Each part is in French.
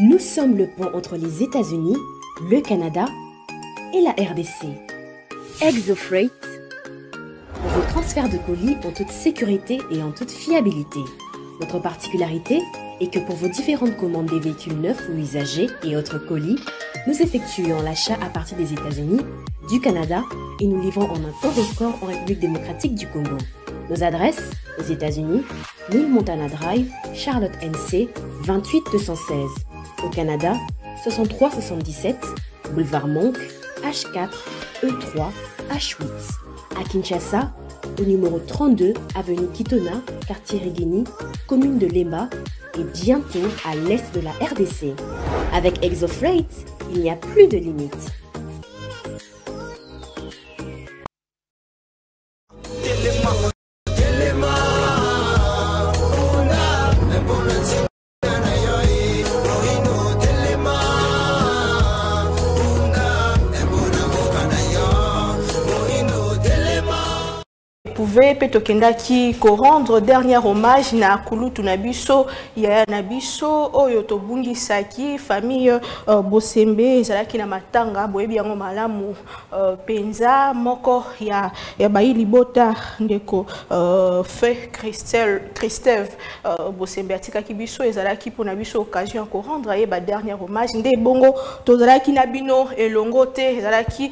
Nous sommes le pont entre les États-Unis, le Canada et la RDC. ExoFreight, pour vos transferts de colis en toute sécurité et en toute fiabilité. Notre particularité est que pour vos différentes commandes des véhicules neufs ou usagés et autres colis, nous effectuons l'achat à partir des États-Unis, du Canada et nous livrons en un temps record en République démocratique du Congo. Nos adresses, aux États-Unis, 1000 Montana Drive, Charlotte NC, 28216. Au Canada, 6377, Boulevard Monk, H4, E3, H8. À Kinshasa, au numéro 32, avenue Kitona, quartier Rigini, commune de Lemba et bientôt à l'est de la RDC. Avec ExoFreight, il n'y a plus de limites. Petokenda qui rendre dernier hommage na kulutu na biso ya na biso oyo tobungi saki famille Bosembe ezalaki na matanga boyebi yango malamu penza moko ya baili bota ndeko fe Christeve Bosembe atikaki biso ezalaki pona biso occasion ko rendre ye ba dernier hommage nde bongo tozalaki na bino elongo te ezalaki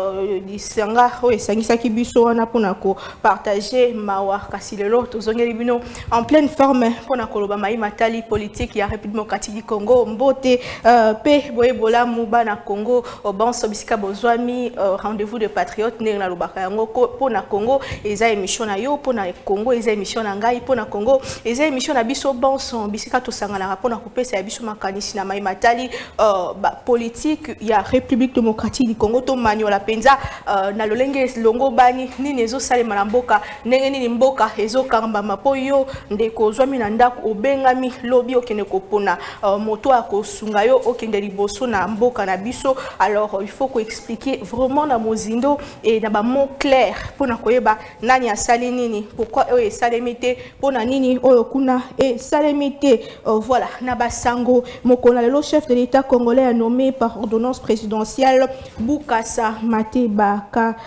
disanga oyo esangisaki biso wana pona ko partager mawa kasilelo tozongeli bino en pleine forme pona koloba mai matali politique ya République démocratique du Congo mbote pe boyebola muba na Congo banso bisika bozwami rendez-vous de patriotes ndenge na lobaka yango pona Congo eza émission na yo pona Congo eza émission na ngai pona Congo eza émission na biso banso bisika tosangana pona kopesa ya biso makanisi na mai matali politique ya République démocratique du Congo to maniola penza na lolenge longo bani nini ezo salema na mboka ndenge nini mboka ezokamba mapoyo ndeko zwami na ndako obengami lobi okende kopona moto akosunga yo okende liboso na mboka na biso. Alors il faut expliquer vraiment na mozindo et na ba mots clairs pona koyeba nani asali nini pourquoi oyo esalemite pona nini oyo kuna esalemite voilà na basango mokona lelo chef de l'État congolais a nommé par ordonnance présidentielle Bukasa Mateba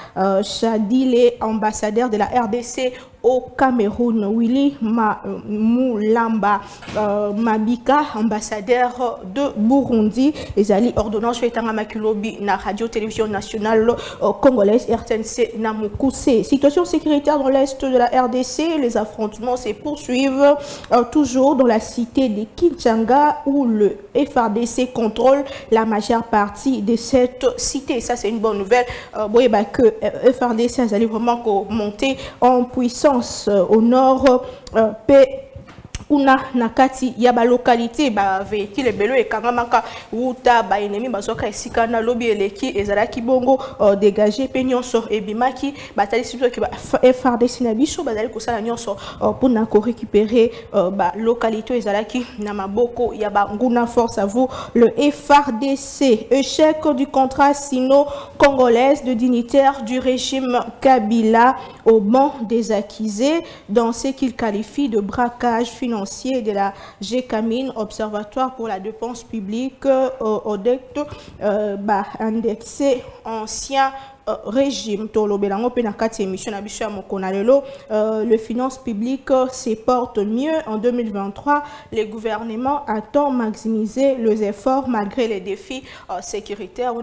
Chadile ambassadeur de la RDC au Cameroun, Willy Moulamba Mabika, ambassadeur de Burundi, et Ali ordonnance fait un makilobi na radio-télévision nationale congolaise RTNC Namukuse. Situation sécuritaire dans l'est de la RDC, les affrontements se poursuivent toujours dans la cité de Kinshasa où le FARDC contrôle la majeure partie de cette cité. Ça c'est une bonne nouvelle. Que FARDC a vraiment monté en puissance au nord kuna nakati ya ba localité ba véhicule belo e kangamaka uta ba ennemi bazoka esika na lobi eleki ezalaki bongo dégager pe nyonso ebimaki batali sibyo ke ba FARDC na biso bazali kosala nyonso pour ko récupérer ba localité ezalaki na maboko ya ba nguna force à vous le FARDC. Échec du contrat sino-congolaise de dignitaires du régime Kabila au banc des accusés dans ce qu'il qualifie de braquage financier de la GECAMIN, Observatoire pour la dépense publique, ODECT, indexé ancien régime. Le finance publique se porte mieux en 2023. Le gouvernement attend maximiser les efforts malgré les défis sécuritaires.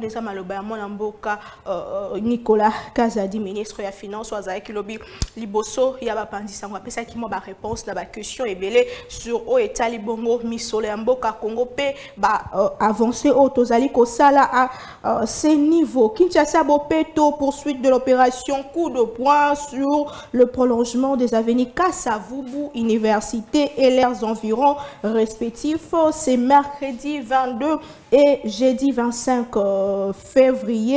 Nicolas Kazadi, ministre de la Finance, Liboso, réponse à la question sur Oetali Bongo, Misole Mboka Congo P, avancer au Tozali Kosala à ces niveaux. Kinshasa Bopé poursuite de l'opération coup de poing sur le prolongement des avenues Kassavubu Université et leurs environs respectifs. C'est mercredi 22 et jeudi 25 février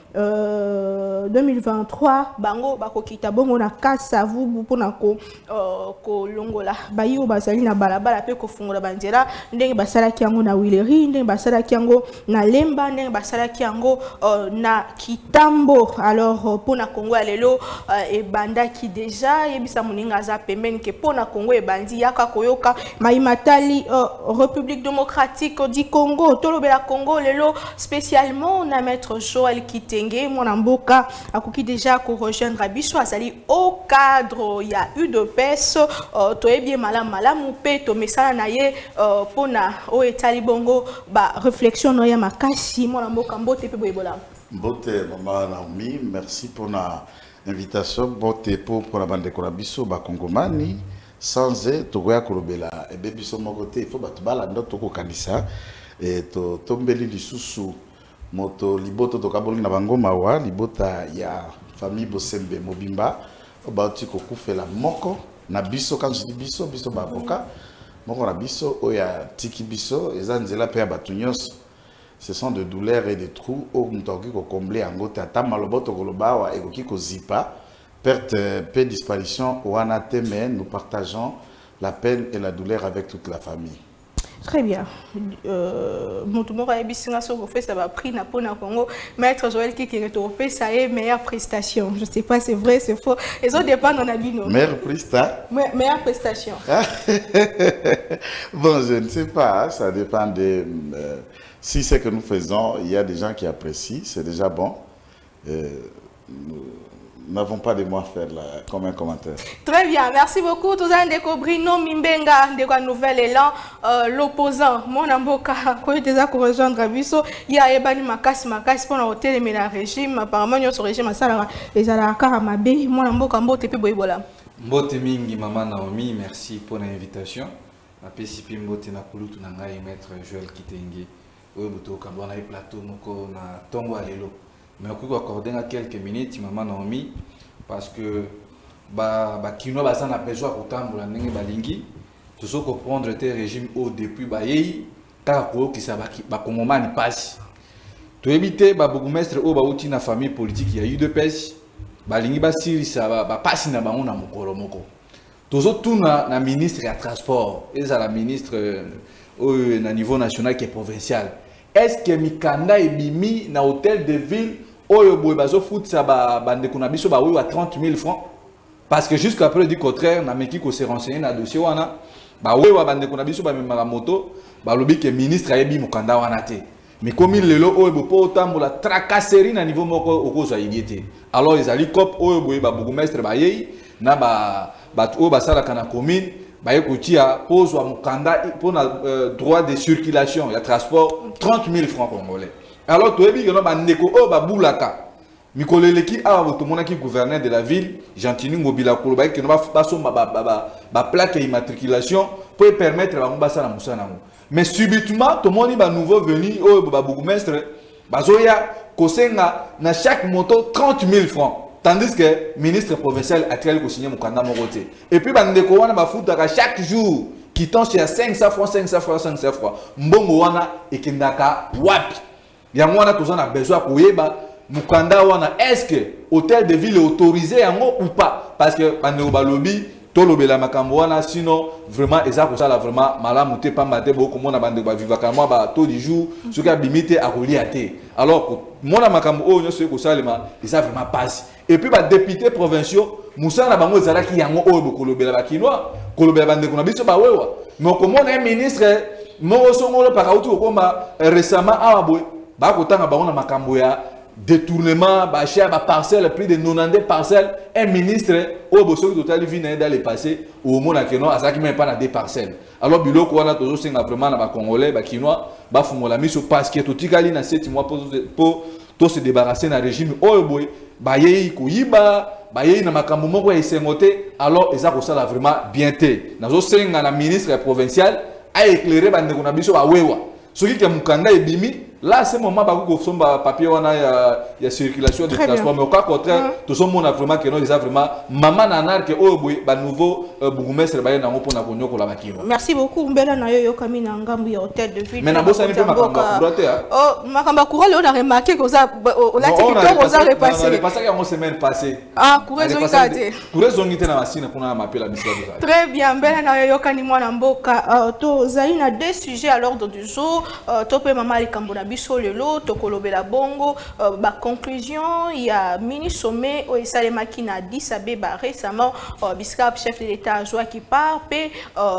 2023 bango bakokita bongo na kasa vubu pona ko longola bayo bazali na balabala pe ko fungola banzela ndenge basalaki yango na Wileri ndenge basalaki yango na Lemba ndenge basalaki yango na Kitambo. Alors pona Congo ya lelo e bandaki déjà yebisa moninga za pembeni ke pona Congo e bandi yaka koyoka maimatali République démocratique du Congo tolobela Congo lelo spécialement na maître Joël Kitenge mon amboka akoki déjà ko rejoindre biso azali au cadre ya UDPS toyebi malamu pe to mesala na ye pona o etali bongo ba réflexion no ya makasi mon amboka mbote pe boyebola mbote maman Naomi, merci pour la invitation mbote pour la bande de biso ba Kongomani sans togoya kolobela et biso mon côté il faut batubala ndo toko kanisa et to tombeli lisusu moto liboto to kaboli na bango mawa libota ya famille Bosembe Mobimba obauti ko kufela moko na biso quand je dis biso ba avocat moko na biso oya tiki biso ezanzela pe batunyos. Ce sont de douleurs et de trous au mtoki ko combler en gota ta maloboto kolobawa et ko zipa perte paix disparition wana teme nous partageons la peine et la douleur avec toute la famille. Très bien. Montumora et Bissinga so fait ça va prix na pona Congo. Maître Joël qui retrouve ça est meilleure prestation. Je sais pas c'est vrai c'est faux. Les autres dépendent on a dit non. Meilleure prestation. Meilleure prestation. Bon je ne sais pas, ça dépend de si c'est que nous faisons, il y a des gens qui apprécient, c'est déjà bon. Nous n'avons pas de mots à faire là, comme un commentaire. Très bien, merci beaucoup. Tout ça, découvrir non Mimbenga, de quoi nouvel élan, l'opposant, mon amboka, quand il déjà rejoindre Bisso, il y a Ebani Makas pour l'hôtel mais le régime, apparemment, il y a ce régime à Salara, les Alaka à Mabé, mon amboka, Mbote Boibola. Mbote Mingi, maman Naomi, merci pour l'invitation. La PCP Mbote Nakulu, Tunanga et maître Joël Kitenge. Oui, Boto, Kabana et plateau, Moko, na Tongo Alelo. Mais on peut accorder quelques minutes, maman Naomi, parce que Kino a besoin de temps pour la balingi. Tout ce qu'on prend le régime au depuis Baye, car qui ça va comme on passe. Tout éviter, Bourgmestre au Baouti na famille politique, il y a eu de pêche. Balingi Basiri, ça va passer na Baona Mokoromoko. Tout ça, tout na ministre à transport, et la ministre au niveau national qui est provincial. Est-ce que Mikanda et Bimi na hôtel de ville oyo boy bazo foot ça bande kuna biso ba oui à 30 000 francs parce que jusqu'à preuve du contraire na meki ko se renseigner na dossier wana ba oui wa bande kuna biso ba memara moto ba lobi que ministre ayebi mukanda wana te mais comme il lelo oyo bo po tambola tracasserie na niveau moko okozo yebite alors ils ali cop oyo boy ba bourgmestre ba yei na ba o ba sala kana commune ba yekotia pose wa mukanda pour droit de circulation il y a transport 30 000 francs congolais. Alors, tu as vu que nous avons baboulaka. Mikoleleki a qui gouverneur de la ville, Gentini Mobila Koloba, qui nous va passer ma plaque d'immatriculation pour permettre à Moussa Moussa. Mais subitement, tout le monde est nouveau venu au bourgmestre, Bazoya, Kosenga, na chaque moto 30 000 francs. Tandis que le ministre provincial a tiré le signé Moukanda Morote. Et puis, Bandeko Wana Bafouta chaque jour, qui tend sur 500 francs, 500 francs, 500 francs. Mbongo Wana et Kendaka Wapi. Yangwana tous on a besoin pour yeba Mukanda wana est-ce que hôtel de ville est autorisé yango ou pas parce que bande balobi to lobela makambo wana sinon vraiment eza ko sala vraiment malamu te pas maté beaucoup mona bande ba vivaka moi ba taux du jour ce qui a limité à relier alors mona makambo o nyo ce ko salema eza vraiment passe et puis ba député provinciaux Moussa na bango zala ki yango o bo kolobela ba kinois kolobela bande ko na biso ba wewa mais comme on est ministre mo songolo pa kautu ko ma récemment a boy ba kotanga bango na makambo ya détournement ba cher ba parcelle plus de 90 parcelles un ministre au bosso total vient dans le passé au mona keno azaki même pas na des parcelles alors biloko wana tozo senga vraiment na ba congolais ba kinois ba fumola miso parce que totikali na 7 mois pour to se débarrasser na régime oyo boy ba yei ko yiba ba yei na makambo moko esengote alors eza ko sala vraiment bien té nazo senga na ministre provincial a éclairer bande ko na biso ba wewa soki ke mukanda ebimi là à ce moment il y a papier il y a circulation de transport mais au cas contraire tout ce monde a vraiment que non ils a vraiment maman nanar que nouveau bourgmestre ba na pour na konyo la makino. Merci beaucoup mbela na yo kami na ngambu ya hôtel de ville. Mais na bossa ni pe makamba kurate ha. Oh makamba kurale on a remarqué que ça la TikTok on a repassé. On a repassé la semaine passée. Ah kurezo ngate. Kurezo ngite na masina kuna m'appeler la mission. Très bien mbela na yo kani mwana mboka to zali na deux sujets à l'ordre du jour to pe mama likambo na biso lelo to kolobela bongo ba conclusion il y a mini sommet au Salemaki na Addis Abeba récemment Biscap chef de l'État Joa qui part pe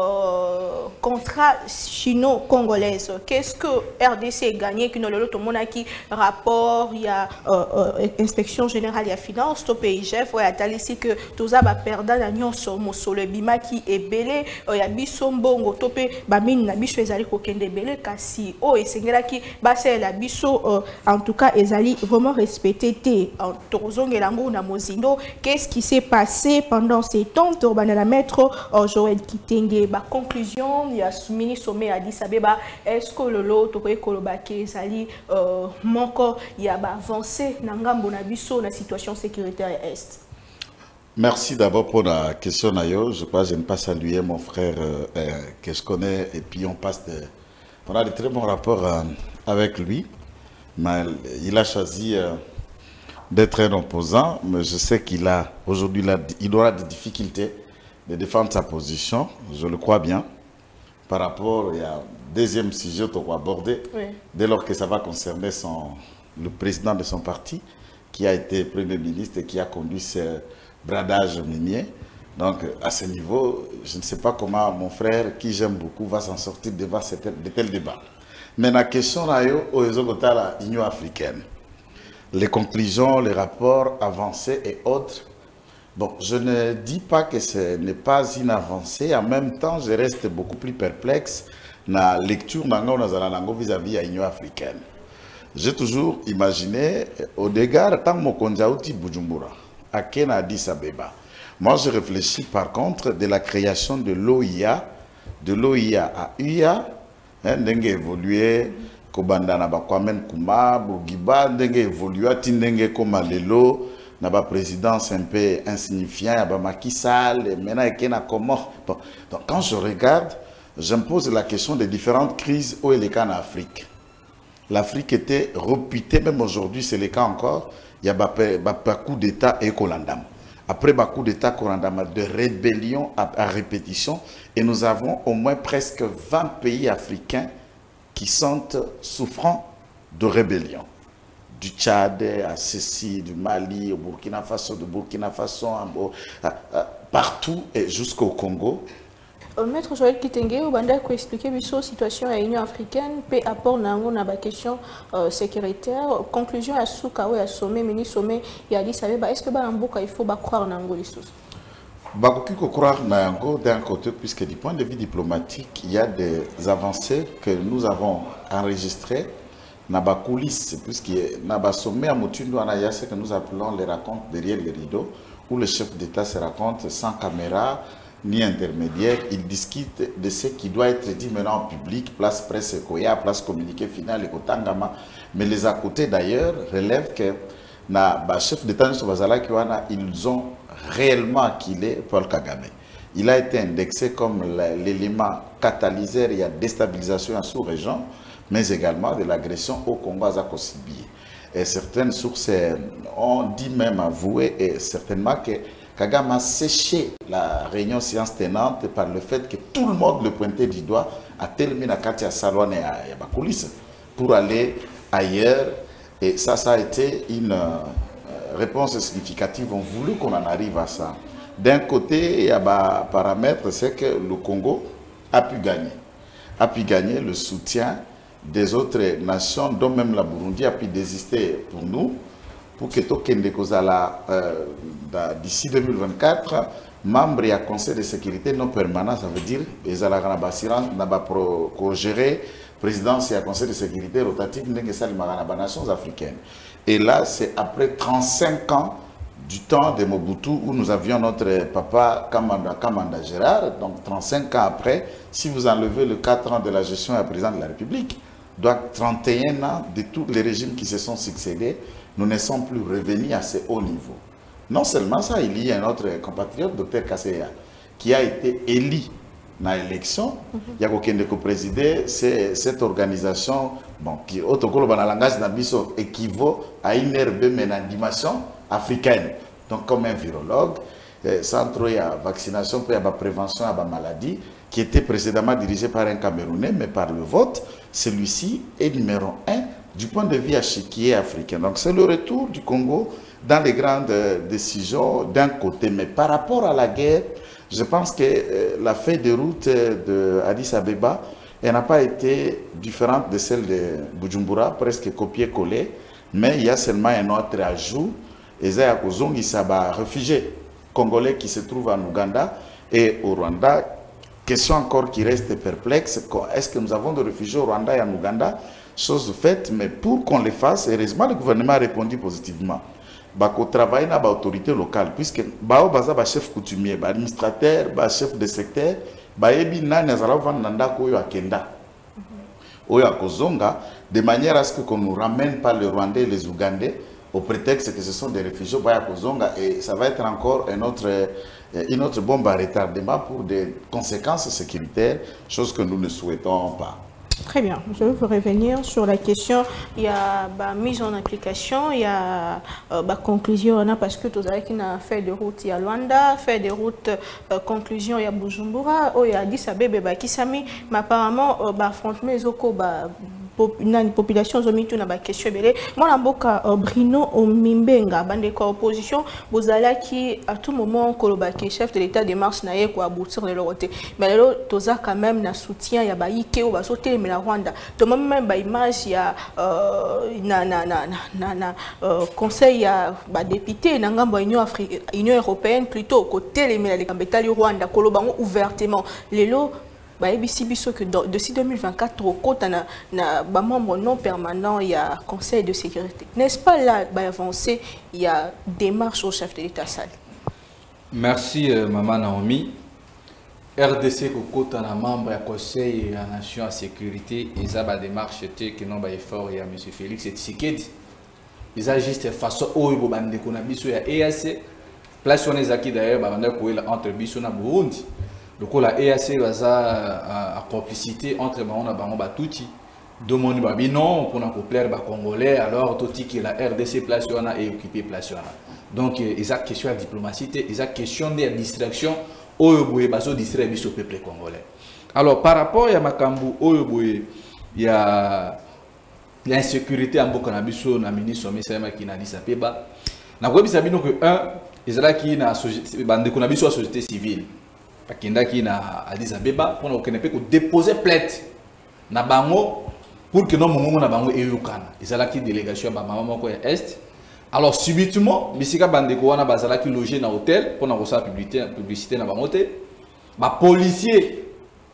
contrat chino-congolaise. Qu'est-ce que RDC a gagné qui lelo to monaki rapport il y a inspection générale ya finance to PIGF ouais atali ici que toza ba perdant na nyonso mosolo bimaki ebele ya biso mbongo to pe ba mine na biso ezali ko kende ebele kasi o esengelaki base la biso en tout cas ezali vraiment respecté te tozongela ngo na mozindo. Qu'est-ce qui s'est passé pendant ces temps to bana la maître Joël Kitenge ba conclusion il y a mini sommet à Addis Abeba est-ce que le lot to koloba ke ezali moko il y a ba avancé na ngambo na biso na situation sécuritaire est. Merci d'abord pour la question Nayo. Je crois que je ne pas saluer mon frère que je connais et puis on a de très bons rapports avec lui. Mais il a choisi d'être un opposant, mais je sais qu'il a aujourd'hui il aura des difficultés de défendre sa position, je le crois bien. Par rapport, il y a un deuxième sujet qu'on va aborder, oui. Dès lors que ça va concerner le président de son parti, qui a été Premier ministre et qui a conduit ce bradage minier. Donc, à ce niveau, je ne sais pas comment mon frère, qui j'aime beaucoup, va s'en sortir devant de tels débats. Mais la question là, au Union africaine, les conclusions, les rapports avancés et autres, bon, je ne dis pas que ce n'est pas une avancée, en même temps, je reste beaucoup plus perplexe dans la lecture vis-à-vis de l'Union africaine. J'ai toujours imaginé, au dégât, tant que je Bujumbura, à Kenya Addis Abeba. Moi, je réfléchis par contre de la création de l'OIA à UIA, ndenge évolué, Kobanda na ba Kwame Nkrumah, Bourguiba, ndenge évolué, tindenge koma lelo, na ba présidence un peu insignifiant, ya ba Macky Sall, maintenant Kenya comment. Bon, donc quand je regarde, je me pose la question des différentes crises où il est en Afrique. L'Afrique était réputée, même aujourd'hui c'est le cas encore, il y a un coup d'État et Kolandam. Après un coup d'État Kolandam, de rébellion à répétition, et nous avons au moins presque 20 pays africains qui sont souffrants de rébellion. Du Tchad à Cécile, du Mali, au Burkina Faso, partout et jusqu'au Congo. Maître Joël Kitenge, vous avez expliqué la situation à l'Union africaine, puis apport na la question sécuritaire. Conclusion à Soukawe, à sommet, mini-sommet, il a dit, est-ce que il faut croire dans l'Ango les Bakoki ko croire na yango d'un côté, puisque du point de vue diplomatique, il y a des avancées que nous avons enregistrées dans les coulisses, puisque dans le sommet à Motundo, il y a ce que nous appelons les racontes derrière les rideaux, où le chef d'État se raconte sans caméra ni intermédiaire. Il discute de ce qui doit être dit maintenant en public, place presse Koya, place communiqué final et Kotangama. Mais les à côté d'ailleurs relèvent que le chef d'État, ils ont réellement acquis Paul Kagame. Il a été indexé comme l'élément catalyseur et à déstabilisation en sous-région, mais également de l'agression au Congo à Kosibi. Et certaines sources ont dit même avoué et certainement que Kagame a séché la réunion séance tenante par le fait que tout le monde le pointait du doigt à terminer à Katia Salwane et à Bakulis pour aller ailleurs. Et ça a été une réponse significative. On voulait qu'on en arrive à ça. D'un côté, il y a un paramètre, c'est que le Congo a pu gagner le soutien des autres nations, dont même la Burundi a pu désister pour nous, pour que Tokende Kozala, d'ici 2024, membre du Conseil de sécurité non permanent, ça veut dire qu'ils ont gérer présidence et Conseil de sécurité rotatif des Nations africaines. Et là, c'est après 35 ans du temps de Mobutu où nous avions notre papa Kamanda Gérard. Donc 35 ans après, si vous enlevez le 4 ans de la gestion du président de la République, Donc 31 ans de tous les régimes qui se sont succédés, nous ne sommes plus revenus à ce haut niveau. Non seulement ça, il y a un autre compatriote, Dr Kasseya, qui a été élu dans l'élection. Il y a quelqu'un qui présidé cette organisation bon, qui, au langage nabiso, équivaut à une RB mais en dimension africaine. Donc comme un virologue, centre de vaccination pour la prévention de la maladie, qui était précédemment dirigé par un Camerounais, mais par le vote, celui-ci est numéro 1 du point de vue échiquier africain. Donc c'est le retour du Congo dans les grandes décisions d'un côté. Mais par rapport à la guerre, je pense que la feuille de route de Addis Abeba, elle n'a pas été différente de celle de Bujumbura, presque copier-coller, mais il y a seulement un autre ajout. Il y a des réfugiés congolais qui se trouvent en Ouganda et au Rwanda. Question encore qui reste perplexe, est-ce que nous avons des réfugiés au Rwanda et en Ouganda? Chose faite, mais pour qu'on les fasse, heureusement le gouvernement a répondu positivement. Bako travaille dans l'autorité locale, puisque bao baza ba chef coutumier, ba administrateur, ba chef de secteur, ba yebi nani azala vanda ko yo akenda. Oyo akozonga de manière à ce qu'on nous ramène pas les Rwandais et les Ougandais au prétexte que ce sont des réfugiés ba akozonga, et ça va être encore une autre bombe à retardement pour des conséquences sécuritaires, chose que nous ne souhaitons pas. Très bien, je veux revenir sur la question. Il y a mise en application, il y a conclusion, parce que tout qui a fait de route, il y a Luanda, fait de route, conclusion, il y a Bujumbura, il y a Addis Abeba, Kisami, mais apparemment, affrontement, une population zomitu na ba question belé moi mboka Bruno Omimbenga bande ko opposition bozala qui à tout moment koloba ke chef de l'état démarche na ye ko aboutir le roté mais lelo toza quand même na soutien ya ba yike o ba sauter mais la Rwanda to même ba image ya conseil ya ba député na ngambo Union européenne plutôt côté les mais les kambetali Rwanda koloba ouvertement lelo que d'ici 2024, il y a un membre non permanent, il y a un conseil de sécurité. N'est-ce pas là, avancé, il y a des démarches au chef de l'État sale? Merci, Maman Naomi. RDC, qui est un membre du conseil de la nation à sécurité, ils ont des démarches qui n'ont pas effort, il y a M. Félix Tshisekedi. Ils ont juste façon où ils ont EAC, place on les acquis d'ailleurs, entre Bissou et Burundi. Donc la EAC a complicité entre Bango Batouti. Demande non pour nous plaire les Congolais, alors tout que la RDC place et occupé place. Donc ils ont question de diplomatie, ils ont question de distraction au distraire le peuple congolais. Alors par rapport à Makambu, il y a l'insécurité en Bokanabiso, na ministre qui n'a dit ça péba. Na quoi bisa bino que ils ont qui na société civile. Qui na Addis Abeba pour qu'on ne peut déposer plainte na bango pour que nos moments na bango eyukana. Ils ont qui délégation ba maman ko est. Alors subitement bisika bandeko wana bazala qui loger na hôtel pour na recevoir publicité na bango te. Ba policier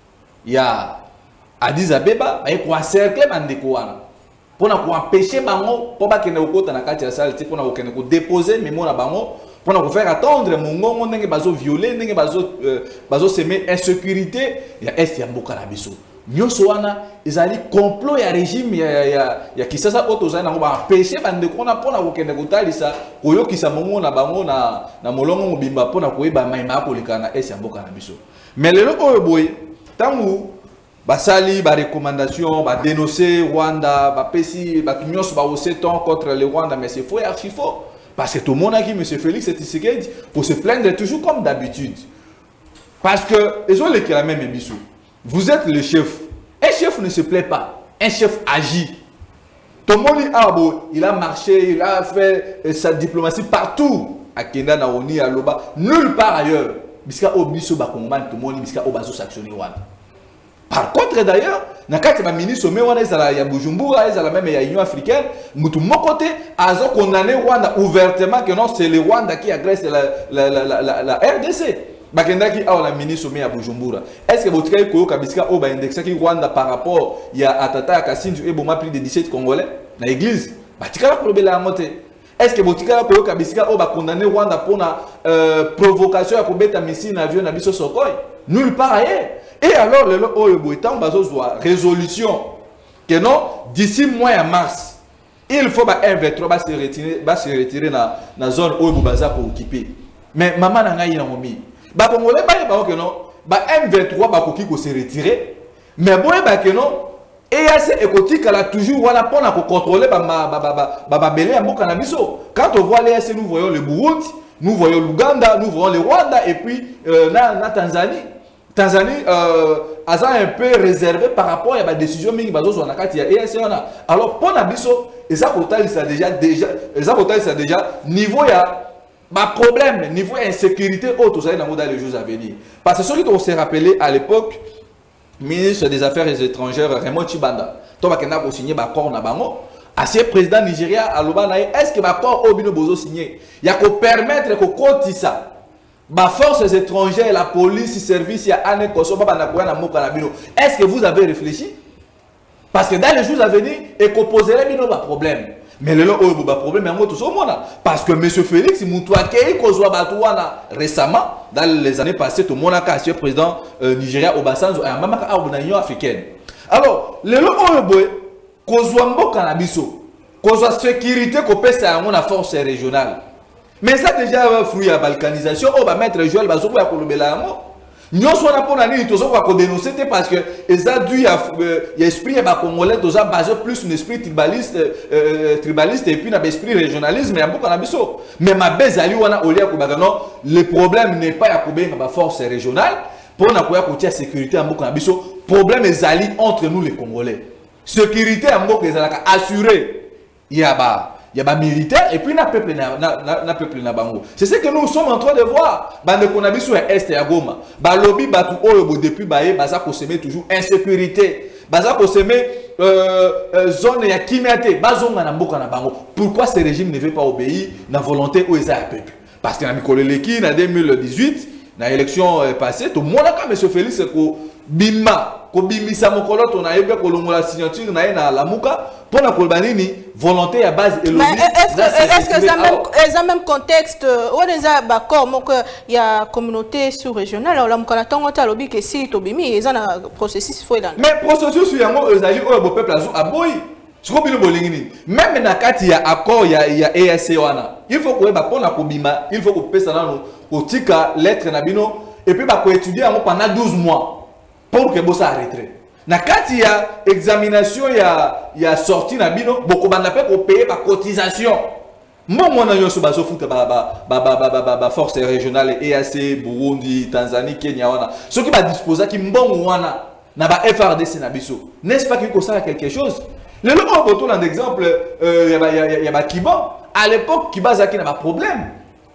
ya Addis Abeba ba ko encercler bandeko wana pour na ko empêcher bango pour ba kene okota na kati ya salle pour na ko déposer mémo na bango. Pour faire attendre mon gong, on est baso violé, on est baso semer insécurité. Il y a est ya mboka na biso. Nyosoana, ils allaient complot ya régime ya kisasa otoza na ba empêcher bande ko na pona ko kende kotalisa koyo kisa mongo na bango na molongo mobimba pona ko yeba maima ko likana est ya mboka na biso. Mais lelo oyo boy, tangu basali ba recommandation ba dénoncer Rwanda, ba pesi ba nyos ba oseton contre le Rwanda, mais c'est faux et archi faux. Parce que tout le monde a dit, M. Félix Tshisekedi, pour se plaindre toujours comme d'habitude. Parce que, ils ont les même émission. Vous êtes le chef. Un chef ne se plaît pas. Un chef agit. Tout le monde il a marché, il a fait sa diplomatie partout. À Kenda, Naoni, à Loba, nulle part ailleurs. Biska Obiso Bakongoman, tout le monde, Biska Obazo sanctionné. Par contre, d'ailleurs, dans le ministre, il y a Bujumbura, il y a même l'Union africaine, de mon côté, ils ont condamné Rwanda ouvertement que non, c'est le Rwanda qui agresse la RDC. Bakendaki a la ministre à Bujumbura. Est-ce que votre cas Koyoka Biska Oba indexé qui Rwanda par rapport il y a Atata Kassindu et Boma plus de 17 Congolais dans l'église? Batikala pour le la montée. Est-ce que votre cas Koyoka Biska Oba condamné Rwanda pour la provocation à Kobeta missile d'avion à Biso Sokoy? Nulle part ailleurs. Et alors, le résolution que non, d'ici mois de mars, il faut que M23 se retirer dans la zone où il va occuper. Mais maman n'a pas eu d'ami. Bah Congolais bah que non, bah M23 bah qui se retirer. Mais bon bah que non, EAC écotique elle a toujours voilà pour contrôler bah belé à Mokanabiso. Quand on voit l'EAC, nous voyons le Burundi, nous voyons l'Ouganda, nous voyons le Rwanda et puis la Tanzanie. Tanzanie a un peu réservé par rapport à la décision mingi bazo sur la carte EAC. Alors pour Nabiso, et ça total ça déjà niveau ya ma problème, niveau insécurité autre, ça dans les jours à venir. Parce que celui qu'on s'est rappelé à l'époque, ministre des Affaires étrangères Raymond Chibanda, toi qui n'a pas signé l'accord na bango, ancien président Nigeria à l'Obana, est-ce que l'accord Obino Bozo signé, il y a qu'à permettre que côté ça, les forces étrangères, la police, service, il y a un Kosovo, est-ce que vous avez réfléchi? Parce que dans les jours à venir, et qu'on poserait bien nos problèmes. Mais le problème est tout ça parce que M. Félix Moutouakei récemment, dans les années passées, tout le monde a cassé le président Nigeria Obasanjo et même à l'Union africaine. Alors, le Kozwambo Kanabiso, Kozwa sécurité qu'on peut à la force régionale. Mais ça déjà fruit à balkanisation, on va mettre Joël Bazoukou à Kolobela. Nous sommes pour l'année, nous sommes dénoncer parce que ils ont dû l'esprit congolais, ils ont basé plus un esprit tribaliste et puis un esprit régionalisme et un peu canabiso. Mais ma base ali wana olia kubagano, le problème n'est pas à couper ma force régionale pour na koya côté sécurité en peu canabiso. Problème est ali entre nous les Congolais. Sécurité en peu assurée. Il y a des militaires et puis il y a peuple na bango. C'est ce que nous sommes en train de voir. Bande konabi sur est et à Goma. Ba lobby batu oyo depuis baye baza ko semer toujours insécurité. Baza ko semer zone ya kimiate bazonga na mboka na bango. Pourquoi ce régime ne veut pas obéir na volonté où ils a peuple? Parce que na mikoleleki na 2018 na élection passée tout monde ka monsieur Félix ko bima ko bimisa mokolo to na yebe ko longola signature na na lamuka pour la kolbanini volonté à base et est-ce que ça même contexte où les accords donc il y a communauté sous-régionale alors la mukana tongo ta lobby que si to bimi ils ont un processus faut là mais processus sur yango ezali o bo peuple azu aboyi siko bino bolingini même na kati ya accord ya EAC wana il faut ko ba pona ko bima il faut ko pesa nano ko tika lettre na bino et puis ba ko étudier yango pendant 12 mois pour que bossa arrêter. Na kati ya examination ya sorti na bino boko banda pe ko payer ba cotisation. Moi na yo so ba so futa ba force régionale EAC Burundi, Tanzanie, Kenya wana. Ce qui va disposer qui mbongo wana na ba FRDC na biso. N'est-ce pas qu'il faut ça quelque chose? Le logo boto un exemple ya ba Kiba à l'époque Kiba zaki na ba problème.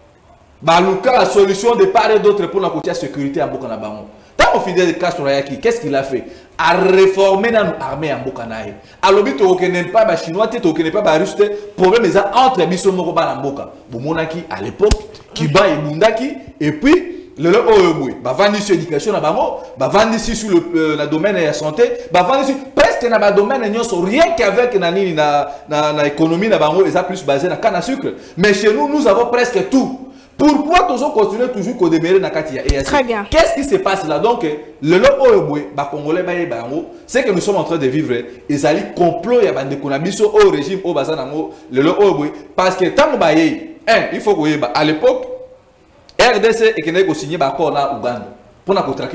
Ba luka la solution de part et d'autre pour la côté sécurité en Bokana Bango. Tant au fidèle de Castro Rayaki, qu'est-ce qu'il a fait? À réformer dans l'armée en Bokanaï. À l'objet, tu ne connais pas les Chinois, tu ne connais pas les Russes, problème est entre Bisso Moroba et Boka. Bomonaki à l'époque, Kiba et Bundaki, et puis le Oyoboui. Bah, vendre sur l'éducation, bah, vendre sur le domaine de la santé, bah, vendre sur presque dans le domaine de rien qu'avec l'économie, ils sont plus basés dans la canne à sucre. Mais chez nous, nous avons presque tout. Pourquoi nous continuons toujours à démarrer dans la Très bien. Qu'est-ce qui se passe là? Donc, le Congolais, c'est que nous sommes en train de vivre. Ils allaient complot au régime au Bazanamo, parce que tant il faut que à l'époque, RDC et signé l'accord là Ouganda pour traquer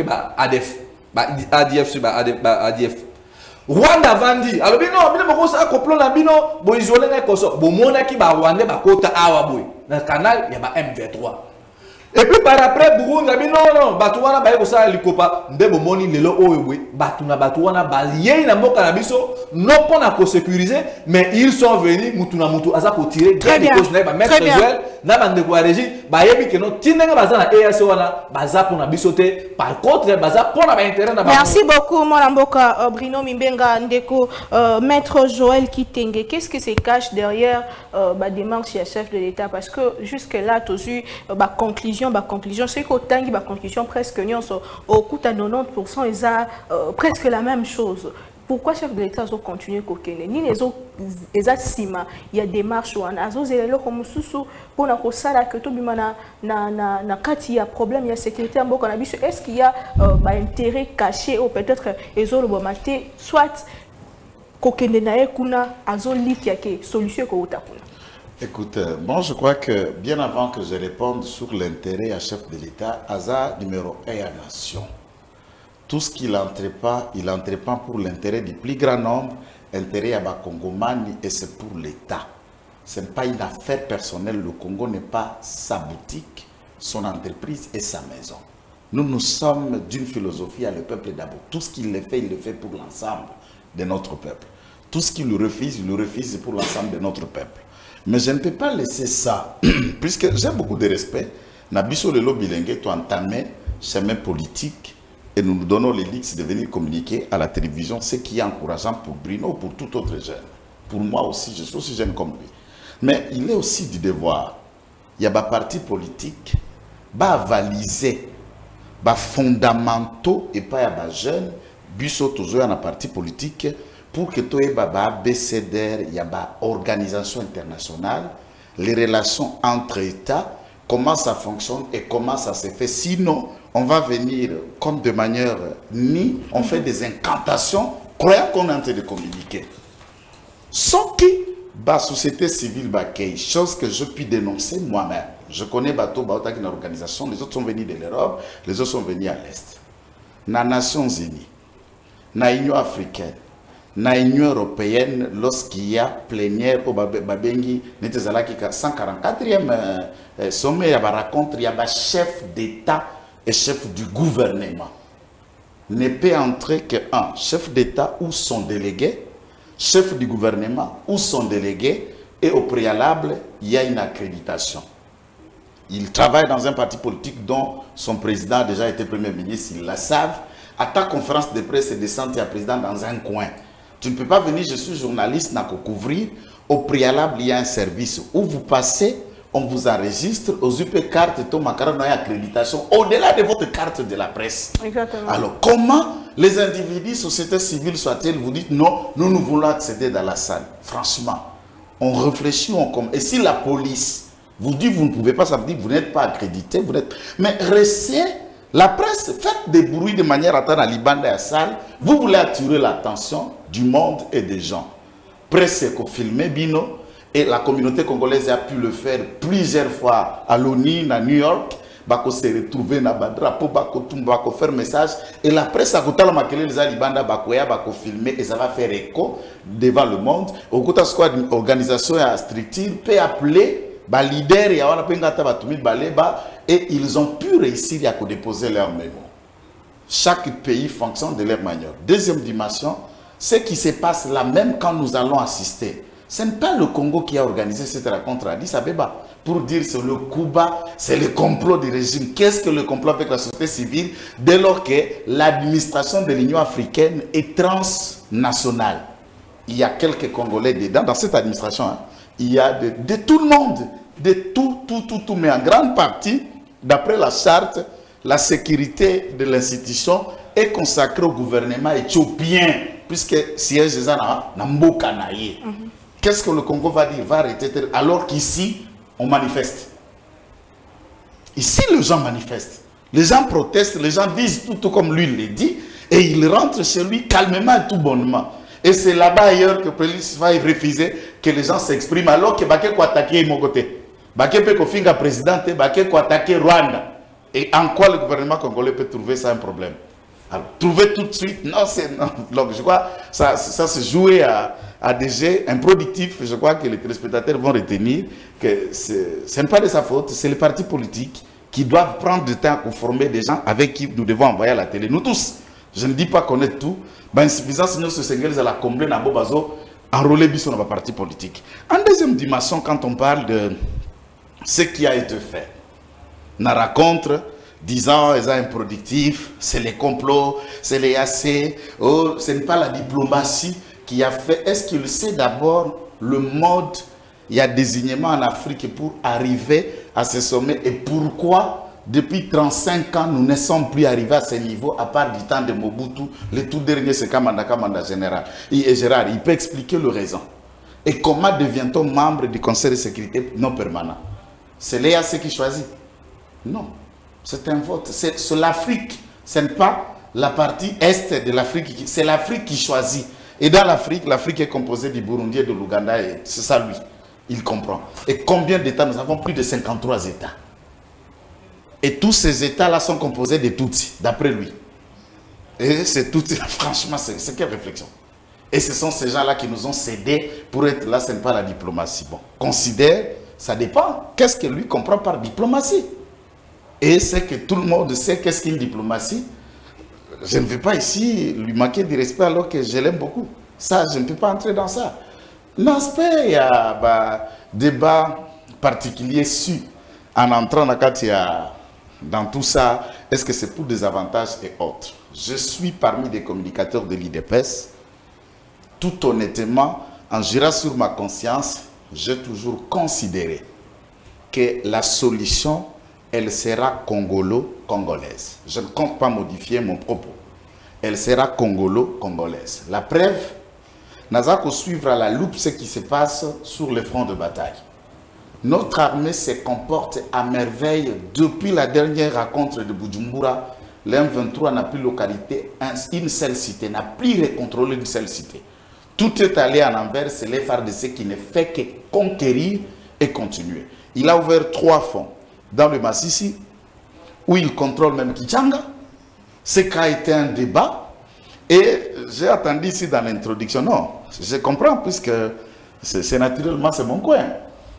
ADF sur ADF. Rwanda vandi. Alors non, ça complot na bino, bo isolé na koso, bo monaki ba Rwanda ba kota awa boy. Dans le canal, il y a M23. Et puis par après, Burundi, non, Batouana, bah, ça, l'ikopa, ndebo moni, lelo, oewe, Batouana, bah, yé, na moka na biso, non pas pour sécuriser, mais ils sont venus, Moutouna Moutou, Aza, pour tirer, très bien, mettre Joël, na bande de régime, bah, yébi que non, tinenga baza na EAC, baza pour na bisoté, par contre, baza pour na intérêt na. Merci beaucoup, Moramboka, Bruno Mimbenga, Ndeko, Maître Joël Kitenge, qu'est-ce qui se cache derrière la démarche du chef de l'État? Parce que jusque-là, tu as eu la conclusion, c'est qu'au temps de la conclusion, presque au coût à 90%, ils ont presque la même chose. Pourquoi le chef de l'État a continué à coquiner? Ni les autres, il y a des marches ou un azo, et là, comme sous pour la ça que tout le monde il y a problème, il y a sécurité en Boko. Est-ce qu'il y a intérêt caché ou peut-être les autres, soit kokende na ye kuna azoliki yake solution ekouta kuna. Écoute, bon, je crois que bien avant que je réponde sur l'intérêt à chef de l'État, Aza numéro 1 à nation. Tout ce qu'il entreprend pour l'intérêt du plus grand nombre, intérêt à Bakongomani, et c'est pour l'État. Ce n'est pas une affaire personnelle. Le Congo n'est pas sa boutique, son entreprise et sa maison. Nous sommes d'une philosophie à le peuple d'abord. Tout ce qu'il fait, il le fait pour l'ensemble de notre peuple. Tout ce qu'il le refuse pour l'ensemble de notre peuple. Mais je ne peux pas laisser ça, puisque j'ai beaucoup de respect. Nabiso Lelo Bilingue, tu entamé chemin politique et nous nous donnons les leaks de venir communiquer à la télévision, ce qui est encourageant pour Bruno, pour tout autre jeune. Pour moi aussi, je suis aussi jeune comme lui. Mais il est aussi du devoir. Il y a des partis politiques, qui avaliser des fondamentaux et pas des jeunes, biso toujours dans un parti politique, pour que tu aies BCDR, il y a des organisations internationales, les relations entre États, comment ça fonctionne et comment ça se fait. Sinon, on va venir comme de manière on fait des incantations, croyant qu'on est en train de communiquer. Sans qui, la société civile, chose que je puis dénoncer moi-même. Je connais Bato Baota qui est une organisation, les autres sont venus de l'Europe, les autres sont venus à l'Est. Dans les Nations Unies, dans l'Union africaine, dans l'Union européenne, lorsqu'il y a plénière au Babengi, 144e sommet, il y a rencontre, il y a un chef d'État et chef du gouvernement. Ne peut entrer qu'un chef d'État ou son délégué, chef du gouvernement ou son délégué, et au préalable, il y a une accréditation. Il travaille dans un parti politique dont son président a déjà été Premier ministre, ils le savent. À ta conférence de presse, c'est descendre à président dans un coin. Tu ne peux pas venir, je suis journaliste, n'a qu'à couvrir. Au préalable, il y a un service où vous passez, on vous enregistre, aux UP carte, ton macaron accréditation, au-delà de votre carte de la presse. Exactement. Alors, comment les individus, société civile soit-elle, vous dites non, nous voulons accéder dans la salle. Franchement, on réfléchit, et si la police vous dit vous ne pouvez pas, ça veut dire que vous n'êtes pas accrédité, vous êtes... Mais restez, la presse, faites des bruits de manière à attendre à Liban et à salle, vous voulez attirer l'attention du monde et des gens. Presse qu'on filme, Bino, et la communauté congolaise a pu le faire plusieurs fois à l'ONU, à New York, bako se retrouver na badrapo, bako tumba, bako faire message, et la presse à côté de la les Alibanda, bako ya, bako filmer, et ça va faire écho devant le monde. Au côté de une organisation à structure peut appeler ba leader ya wana pengata batumi baleba, et ils ont pu réussir à déposer leur mémo. Chaque pays fonctionne de leur manière. Deuxième dimension, ce qui se passe là, même quand nous allons assister, ce n'est pas le Congo qui a organisé cette rencontre à Addis Abeba pour dire c'est le coup bas, c'est le complot du régime. Qu'est-ce que le complot avec la société civile dès lors que l'administration de l'Union africaine est transnationale? Il y a quelques Congolais dedans, dans cette administration, hein. Il y a de tout le monde, de tout, mais en grande partie, d'après la charte, la sécurité de l'institution est consacrée au gouvernement éthiopien, puisque siège na Mboka Naye. Qu'est-ce que le Congo va dire? Va arrêter, alors qu'ici, on manifeste. Ici, les gens manifestent. Les gens protestent, les gens disent tout comme lui le dit, et ils rentrent chez lui calmement et tout bonnement. Et c'est là-bas ailleurs que la police va refuser que les gens s'expriment, alors que Baké ko attaquer mon côté. Baké peut finga président, Baké ko attaquer Rwanda. Et en quoi le gouvernement congolais peut trouver ça un problème? Alors, trouver tout de suite, non, c'est non. Donc, je crois que ça se jouer à des jeux improductifs. Je crois que les téléspectateurs vont retenir que ce n'est pas de sa faute, c'est les partis politiques qui doivent prendre du temps pour former des gens avec qui nous devons envoyer à la télé. Nous tous, je ne dis pas connaître tout, mais insuffisance, nous, ce à la combler dans Bobazo, enrôler bis dans la parti politique. En deuxième dimension, quand on parle de ce qui a été fait, on raconte disant qu'ils sont improductifs, c'est les complots, c'est les AC, oh, ce n'est pas la diplomatie qui a fait. Est-ce qu'il sait d'abord le mode, il y a désignement en Afrique pour arriver à ce sommet et pourquoi depuis 35 ans nous ne sommes plus arrivés à ce niveau à part du temps de Mobutu, le tout dernier c'est Kamanda général. Et Gérard, il peut expliquer le raison. Et comment devient-on membre du Conseil de sécurité non permanent? C'est l'EAC qui choisit? Non. C'est un vote. C'est l'Afrique. Ce n'est pas la partie est de l'Afrique. C'est l'Afrique qui choisit. Et dans l'Afrique, l'Afrique est composée du Burundi et de l'Ouganda, et c'est ça lui, il comprend. Et combien d'États? Nous avons plus de 53 États. Et tous ces États-là sont composés de Tutsis, d'après lui. Et c'est Tutsis, franchement, c'est quelle réflexion? Et ce sont ces gens-là qui nous ont cédé pour être là, ce n'est pas la diplomatie. Bon, considère, ça dépend. Qu'est-ce que lui comprend par diplomatie? Et c'est que tout le monde sait qu'est-ce qu'une diplomatie. Je ne vais pas ici lui manquer de respect alors que je l'aime beaucoup. Ça, je ne peux pas entrer dans ça. L'aspect, il y a débat particulier su en entrant dans tout ça. Est-ce que c'est pour des avantages et autres? Je suis parmi des communicateurs de l'IDPS. Tout honnêtement, en jurant sur ma conscience, j'ai toujours considéré que la solution, elle sera congolo-congolaise. Je ne compte pas modifier mon propos. Elle sera congolo-congolaise. La preuve, nous allons suivre à la loupe ce qui se passe sur le front de bataille. Notre armée se comporte à merveille depuis la dernière rencontre de Bujumbura. L'M23 n'a plus localité, une seule cité, n'a plus recontrôlé une seule cité. Tout est allé en envers, c'est les FARDC qui ne fait que conquérir et continuer. Il a ouvert 3 fonds dans le Massissi, où il contrôle même Kichanga. Ce qui a été un débat. Et j'ai attendu ici dans l'introduction. Non, je comprends, puisque c'est naturellement, c'est mon coin.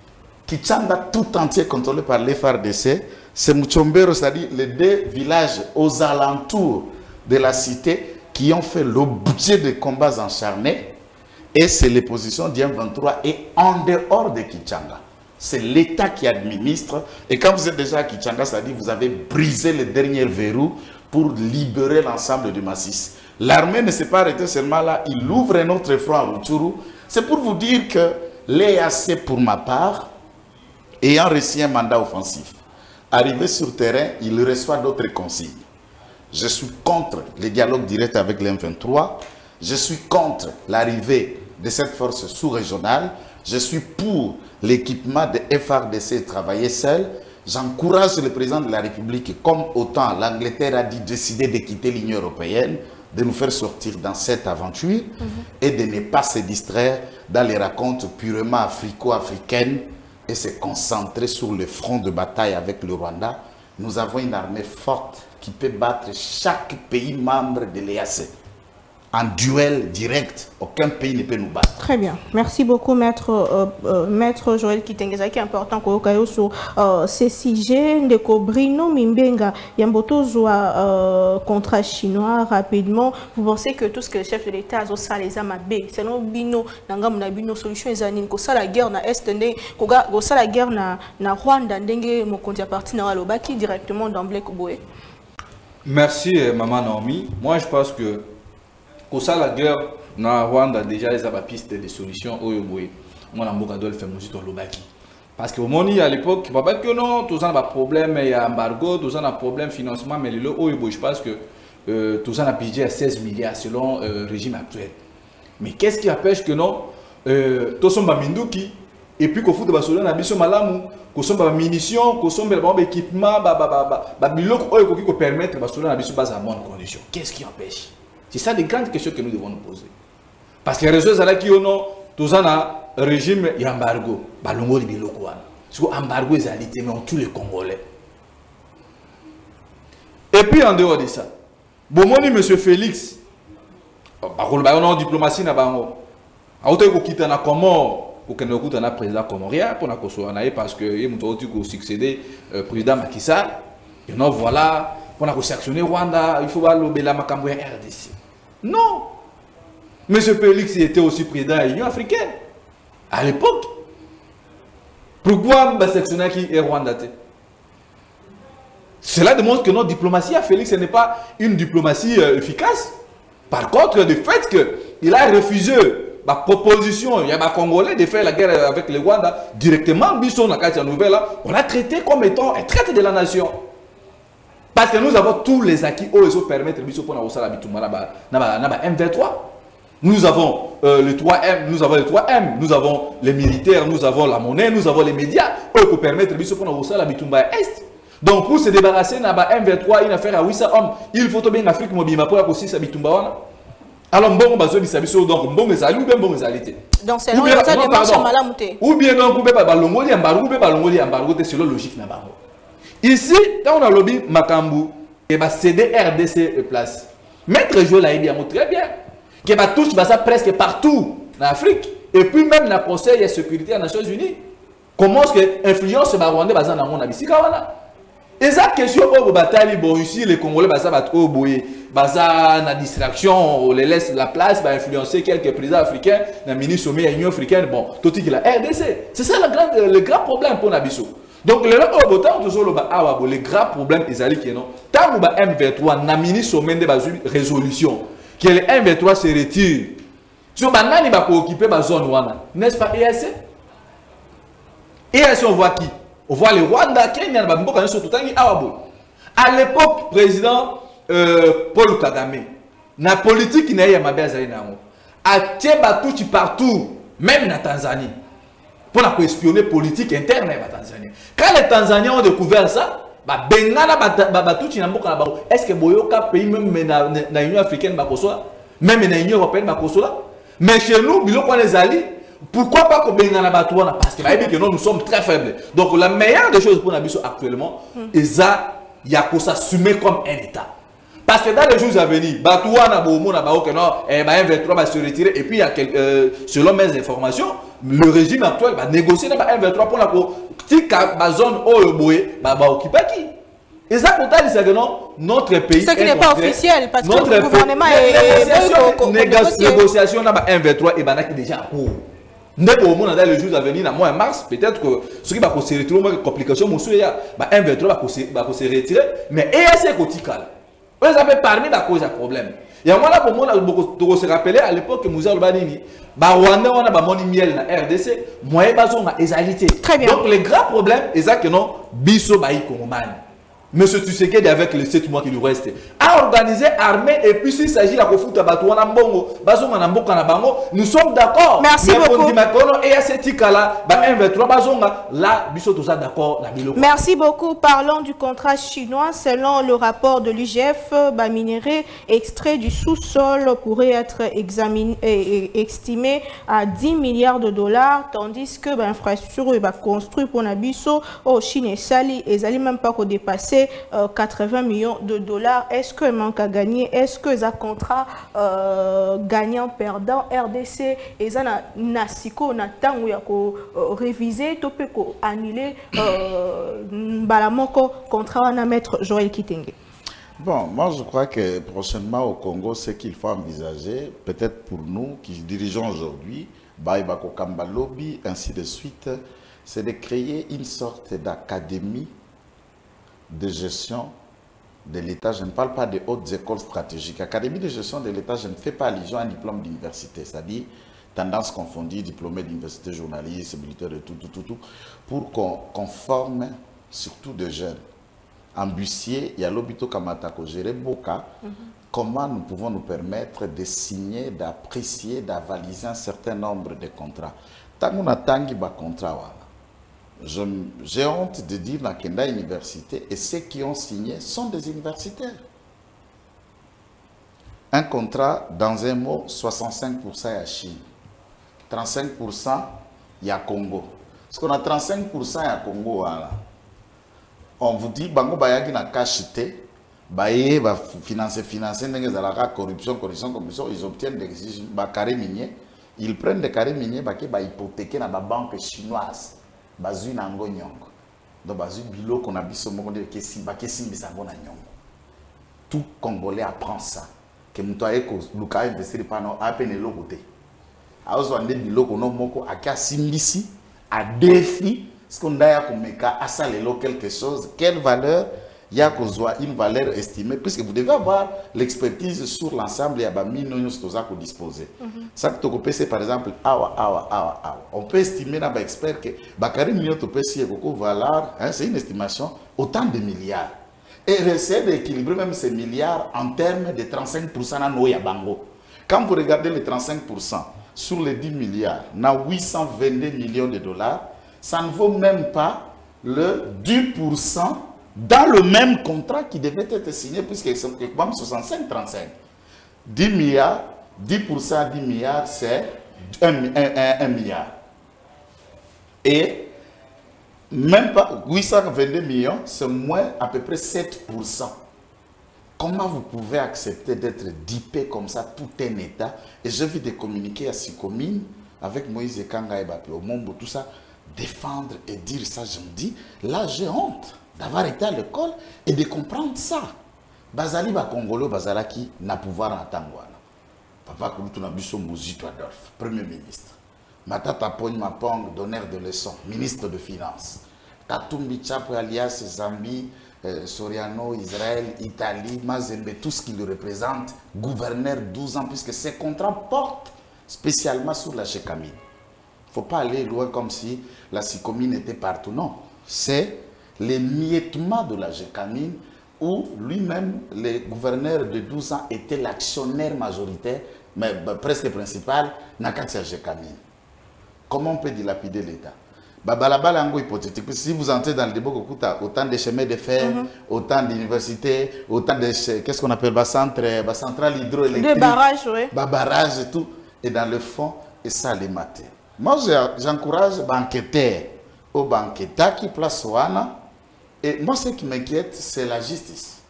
Kichanga tout entier contrôlé par les FARDC. C'est Muchombero, c'est-à-dire les 2 villages aux alentours de la cité qui ont fait l'objet de combats acharnés. Et c'est les positions d'M23 et en dehors de Kichanga. C'est l'État qui administre. Et quand vous êtes déjà à Kichanga, c'est-à-dire que vous avez brisé les derniers verrous pour libérer l'ensemble du Massissi. L'armée ne s'est pas arrêtée seulement là. Il ouvre un autre front à Rutshuru. C'est pour vous dire que l'EAC, pour ma part, ayant reçu un mandat offensif, arrivé sur terrain, il reçoit d'autres consignes. Je suis contre le dialogue direct avec l'M23. Je suis contre l'arrivée de cette force sous-régionale. Je suis pour l'équipement de FARDC travailler seul. J'encourage le président de la République, comme autant l'Angleterre a dit décider de quitter l'Union européenne, de nous faire sortir dans cette aventure et de ne pas se distraire dans les racontes purement africo-africaines et se concentrer sur le front de bataille avec le Rwanda. Nous avons une armée forte qui peut battre chaque pays membre de l'EAC. En duel direct, aucun pays ne peut nous battre. Très bien. Merci beaucoup, Maître Joël Kitengeza, qui est important sur ces sujets. Ndeko Brino Mimbenga, Yamboto Zoa contrat chinois rapidement. Vous pensez que tout ce que le chef de l'État a ça les amabé, c'est non bino, nangam bino solution ezanine, ko ça la guerre na est ndé, ko ça la guerre na Rwanda ndenge mo konti parti na walobaki directement d'emblée Koboé. Merci maman Naomi. Moi je pense que pour ça, la guerre, na Rwanda déjà les a piste de solutions au Yoboé. Moi, la Mboka doit le faire aussi dans l'Obaki. Parce que au moment à l'époque, pas que non, tout ça n'a pas de problème, il y a embargo, tout ça n'a pas de problème financement, mais le Yoboé, je pense que tout ça n'a budget à 16 milliards selon le régime actuel. Mais qu'est-ce qui empêche que non, tout ça va minduki, et puis qu'on fout de Barcelone, on a mis malamu, qu'on soit munitions, qu'on soit équipement, bilok, qu'on permettre Barcelone à mis base à bonnes conditions. Qu'est-ce qui empêche? C'est ça des grandes questions que nous devons nous poser. Parce que les réseaux qui ont tous un régime embargo, balongo de biloko. Parce que embargo est alité mais on tue les Congolais. Et puis en dehors de ça, bon moi monsieur Félix, on a diplomatie na bango. A auto ko kita na comment au Kenya ko na président comorien pour na ko so na parce que il m'a dit ko succéder président Macky Sall. Et non voilà pour na ko sanctionner Rwanda, il faut va lobela makambo ya RDC. Non. M. Félix était aussi président de l'Union africaine. À l'époque. Pourquoi sanctionner qui est Rwanda? Cela démontre que notre diplomatie à Félix, ce n'est pas une diplomatie efficace. Par contre, le fait qu'il a refusé la proposition, il y a des Congolais de faire la guerre avec le Rwanda directement, on l'a traité comme étant un traître de la nation. Parce que nous avons tous les acquis qui permettent de M23. Nous avons le 3M, nous avons le 3M, nous avons les militaires, nous avons la monnaie, nous avons les médias qui permettent de Est. Donc pour se débarrasser de M23, une affaire à 800 hommes, il faut bien en Afrique mobile pour la aussi Bitumba. Alors, bon, bazo bisabiso donc bon ezali ou bien bon ezalité. Donc c'est non ça démarche malamu te. Ou bien non ku be balongoli embargo be balongoli embargo te selon logique na bango. Ici, quand on a lobby makambu et ba céder RDC place. Maître Joël a bien très bien que ba touche ça presque partout en Afrique et puis même la Conseil de sécurité des Nations Unies. Comment est-ce que influence ba Rwanda baza na mona bisika wana? Et ça question au bataille bon ici les Congolais baza bat au boye baza na distraction on les laisse la place va influencer quelques présidents africains na ministre sommet à l'Union africaine bon tout qui la RDC. C'est ça le grand problème pour Nabiso. Donc le grand problème est que non tant que M23 na ministre sommet de résolution que le M23 se retire sur banani ba ko occuper ba zone wana n'est-ce pas EAC? EAC on voit qui? On voit le Rwanda, Kenya, à l'époque, président Paul Kagame, la politique n'a pas été a Tchébatuchi partout, même en Tanzanie, pour espionner la politique interne en Tanzanie. Quand les Tanzaniens ont découvert ça, est-ce que Boyoka pays même dans l'Union africaine, même dans l'Union européenne, mais chez nous, les alliés, pourquoi pas que Bengana Batouana? Parce que nous sommes très faibles. Donc la meilleure des choses pour Nabiso actuellement, c'est ça, il y a qu'on s'assumer comme un État. Parce que dans les jours à venir, Batouana, M23 va se retirer et puis il y a selon mes informations, le régime actuel va négocier avec M23 pour la zone où il va occuper qui. Et ça, c'est que notre pays. Ce qui n'est pas officiel, parce que le gouvernement est. Négociation avec M23 est déjà en cours. Dans les jours à venir, en mois mars, peut-être que ce qui va se retirer, une complication, M23 va se retirer, mais EAC Kotikal. Vous avez parmi la cause du problème. Et moi, là, pour moi, je se rappeler à l'époque que Moussa Albanini, Rwanda, on a moni miel na RDC, moi, on a égalité. Très bien. Donc, le grand problème, c'est ça que non, Bisso Baï Kongomani. Monsieur Tshisekedi avec les 7 mois qui nous restent a organisé armée et puis s'il s'agit de la foutre à Mbongo, nous sommes d'accord. Merci beaucoup. Merci beaucoup. Parlons du contrat chinois. Selon le rapport de l'IGF, minerai extrait du sous-sol pourrait être estimé à 10 milliards de dollars, tandis que l'infrastructure est construite pour Nabiso au Chine et Sali et Zali même pas dépasser 80 millions de dollars. Est-ce que manque à gagner? Est-ce que ça contrat gagnant-perdant RDC et ça na siko na tango ya ko réviser to pe ko annuler balamoko contrat na maître Joël Kitenge? Bon, moi je crois que prochainement au Congo, ce qu'il faut envisager, peut-être pour nous qui dirigeons aujourd'hui, Baïbako Kamba Lobby, ainsi de suite, c'est de créer une sorte d'académie de gestion de l'État. Je ne parle pas de hautes écoles stratégiques. Académie de gestion de l'État, je ne fais pas allusion à un diplôme d'université, c'est-à-dire tendance confondue, diplômé d'université, journaliste, militaire, de tout, pour qu'on forme surtout de jeunes. Ambussier, il y a l'hôpital Kamatako, Géré Boka, comment nous pouvons nous permettre de signer, d'apprécier, d'avaliser un certain nombre de contrats. Tant qu'on a tangi ba contrat, j'ai honte de dire la Kenda Université et ceux qui ont signé sont des universitaires. Un contrat, dans un mot, 65% à Chine, 35% il y a Congo. Parce qu'on a 35% à Congo, voilà. On vous dit, Bango Bayagi n'a qu'à chuter, Baye va financer, corruption, ils obtiennent des carrés miniers, ils prennent des carrés miniers, ils hypothéquer dans la banque chinoise. Bazu na ngo nyongo donc bazu bilo qu'on a biso moko de kesi ba kesi bisango na nyongo. Tout Congolais apprend ça que mtoaye ko luka investir pano apene lokote azo ande bilo ko no moko aka simbisi a défi ce qu'on a ko meka asalelo quelque chose, quelle valeur il y a une valeur estimée, puisque vous devez avoir l'expertise sur l'ensemble, il y a des millions de disposer. Ça que tu c'est par exemple, on peut estimer dans l'expert que Bakary millions de valeur, c'est une estimation, autant de milliards. Et essayer d'équilibrer même ces milliards en termes de 35% dans nos Yabango. Quand vous regardez les 35% sur les 10 milliards, dans 822 millions de dollars, ça ne vaut même pas le 10% dans le même contrat qui devait être signé, puisque c'est 65-35. 10 milliards 10% 10 milliards, c'est 1 milliard. Et même pas 822 millions, c'est moins à peu près 7%. Comment vous pouvez accepter d'être dipé comme ça, tout un État? Et je vais de communiquer à ces communes avec Moïse Kanga et Bapé au Mombo, tout ça, défendre et dire ça, je me dis, là j'ai honte d'avoir été à l'école et de comprendre ça. Bazali ba Congolo, Bazalaki n'a pouvoir en Tangwana. Papa Kouloutou Nabiso Mouzito Adolphe, Premier ministre. Matata Pogne Mapong, donneur de leçons, ministre de Finances. Katumbi Chapo alias Zambie, Soriano, Israël, Italie, Mazembe, tout ce qui le représente, gouverneur 12 ans, puisque ces contrats portent spécialement sur la Gécamine. Il ne faut pas aller loin comme si la Sycomine était partout. Non, c'est l'émiettement de la Gécamine où lui-même, le gouverneur de 12 ans, était l'actionnaire majoritaire, mais presque principal, dans la Gécamine. Comment on peut dilapider l'État? Hypothétique. Si vous entrez dans le débat, autant de chemins de fer, autant d'universités, autant de qu'est-ce qu'on appelle centrales hydroélectriques, des barrages, oui. Barrages et tout. Et dans le fond, et ça les mater. Moi, j'encourage les banquetaires aux banquetas qui placent Wana. Et moi, ce qui m'inquiète, c'est la justice.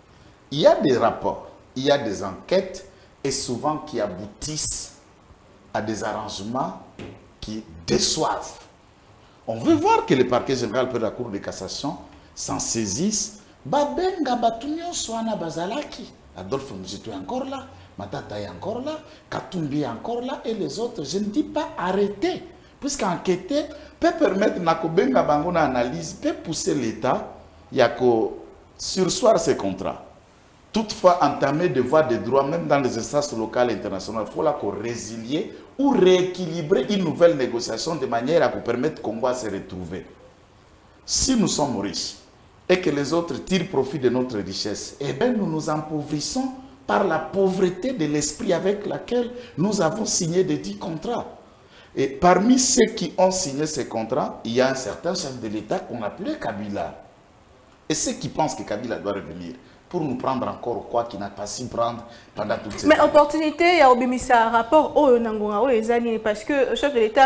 Il y a des rapports, il y a des enquêtes, et souvent qui aboutissent à des arrangements qui déçoivent. On veut voir que le parquet général de la Cour de cassation s'en saisisse. Babenga Batunyo Swana Bazalaki. Adolphe Mouzito est encore là. Matata est encore là. Katumbi est encore là. Et les autres, je ne dis pas arrêter. Puisqu'enquêter peut permettre Nakobenga Bangona analyse, peut pousser l'État. Il y a qu'à sursoir ces contrats. Toutefois, entamer des voies de droit, même dans les instances locales et internationales, il faut là qu'on résilier ou rééquilibrer une nouvelle négociation de manière à permettre qu'on va se retrouver. Si nous sommes riches et que les autres tirent profit de notre richesse, eh bien nous nous empauvrissons par la pauvreté de l'esprit avec laquelle nous avons signé des 10 contrats. Et parmi ceux qui ont signé ces contrats, il y a un certain chef de l'État qu'on appelait Kabila. Et ceux qui pensent que Kabila doit revenir, pour nous prendre encore quoi qu'il n'a pas su prendre pendant toutes ces années. Mais opportunité, il y a un rapport au Nangonga, les années, parce que le chef de l'État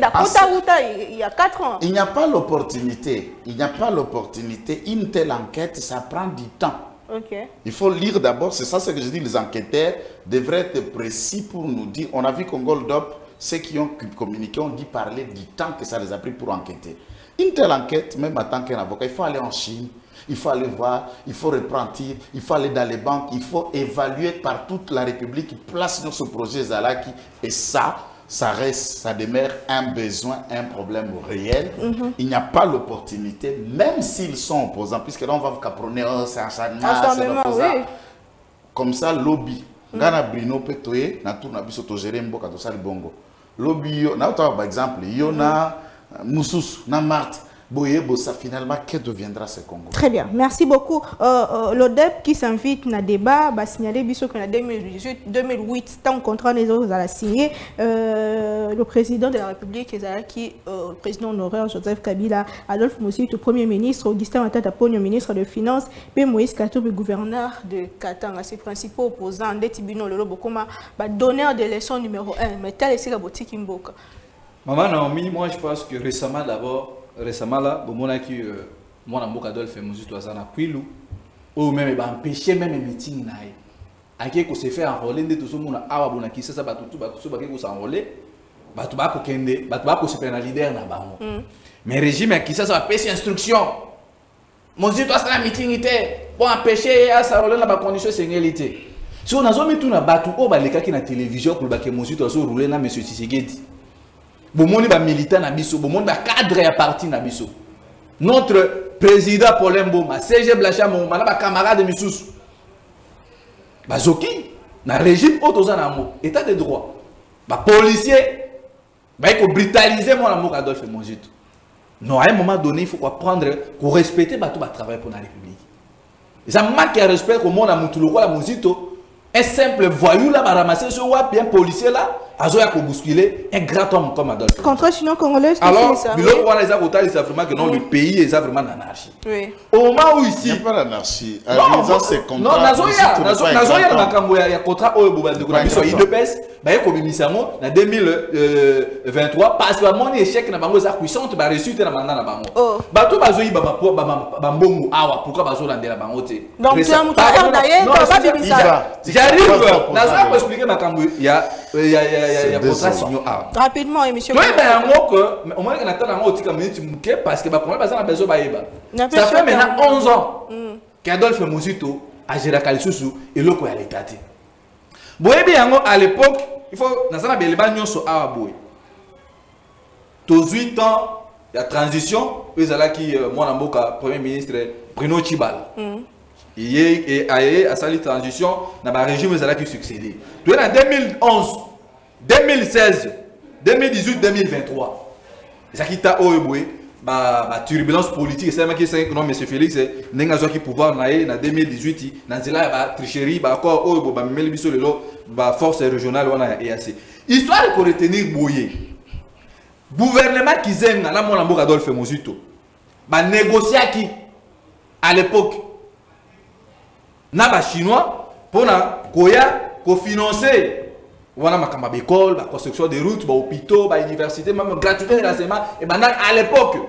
il y a 4 ans. Il n'y a pas l'opportunité. Il n'y a pas l'opportunité. Une telle enquête, ça prend du temps. Okay. Il faut lire d'abord, c'est ça ce que je dis, les enquêteurs devraient être précis pour nous dire. On a vu qu'au Goldop, ceux qui ont communiqué ont dit parler du temps que ça les a pris pour enquêter. Une telle enquête, même en tant qu'un avocat, il faut aller en Chine. Il faut aller voir, il faut reprendre, il faut aller dans les banques, il faut évaluer par toute la République qui place dans ce projet Zalaki. Et ça reste, ça demeure un besoin, un problème réel. Il n'y a pas l'opportunité, même s'ils sont opposants, puisque là on va vous caproner, oh, c'est un acharnement, c'est opposant. Oui. Comme ça, lobby. Gana Brino Petoye, na tour na biso to gérer mboka to sali bongo. Lobby, na par exemple, Yona, Moussous, na Marthe. Boye Bossa, finalement, que deviendra ce Congo? Très bien, merci beaucoup. L'ODEP qui s'invite dans le débat, va signaler qu'en 2018, tant contrat les autres a signé, le président de la République, le président honoraire Joseph Kabila, Adolphe Mouzito, le premier ministre, Augustin Matata Ponyo, ministre des Finances, et Moïse Katumbi, gouverneur de Katanga, ses principaux opposants, des tribunaux, le Lobokoma, donneur de leçon numéro 1, mais tel est la boutique Mboka. Maman Naomi, moi je pense que récemment d'abord, là, bon, moi, Adolphe Mouzito Azana Prilou, ou même empêcher même un meeting naï. À qui qu'on se fait enrôler, de tout ce monde a abonné qui ça battu, qu'on s'enrôler, battu kende, battu se prendre leader na bango. Mais régime qui ça va passer instruction. Mouzito Azana meeting était pour empêcher à s'enrôler dans la condition sécurité. Si on a jamais tout na battu, oh bah les cas qui na télévision pour que Mouzito Azana rouler na monsieur Tshisekedi. Bomoni ba militant na biso, bomoni ba cadre ya parti na biso. Notre président Paul Mboma, CG Blacha Moma, na ba camarade Missous. Ba zoki na régime autoza na mo, état de droit. Ba policier ba ko brutaliser mon amour Adolphe Mouzito. Non, à un moment donné, il faut prendre, qu'on respecte ba tout ba travail pour la République. Et ça manque de respect au monde à Moutoulo la Mouzito. Un simple voyou là, va ramasser ce wap, un policier là, azoya ko bousculer un grand homme comme Adolphe. Contre chino-congolais, alors, ça. biloko wana eza kotali ça vraiment que non le pays est vraiment en anarchie. Oui. Au moment où ici, il n'y a pas l'anarchie. Non, c'est non, nazoya na makambo ya contrat oyo bobande ko na biso IDPS, ba ye ko bimisango na 2023 parce que ba moni échec na bango za puissante ba réussite na mandat na bango. Ba to bazoyi ba mbongo awa pourquoi bazolandela bango te. Donc tu as montré d'ailleurs ba bimisa. J'arrive, nazoya ko expliquer makambo ya contrat signo awa. Rapidement monsieur. Toi ben yango que au moins na tala yango tika minute muke parce que ba problème baza na besoin ba yeba. Ça fait maintenant 11 ans qu'Adolphe Muzito a géré Kalisusu et l'autre à l'état. Boyebi yango à l'époque, il faut dans la beleba nyonso awa boy. 18 ans la transition, ils allaient qui moi namboka premier ministre Bruno Tshibala. Et à sa transition dans le régime ils allaient qui succéder. Toi en 2011, 2016, 2018, 2023. Ça qui t'a oeboy ba turbulence politique c'est même qui c'est non monsieur Félix n'enga zo qui pouvoir na 2018 na zela ba tricherie ba encore o ba meli biso lelo ba force régionale wana EAC histoire ko retenir boye gouvernement qui zenga la mona mboka Adolphe Muzito ba négocier qui à l'époque na ba chinois pona koya ko financer wana makamba d'école, la construction des routes, hôpitaux, université, même gratuité de l'enseignement. Et maintenant, à l'époque,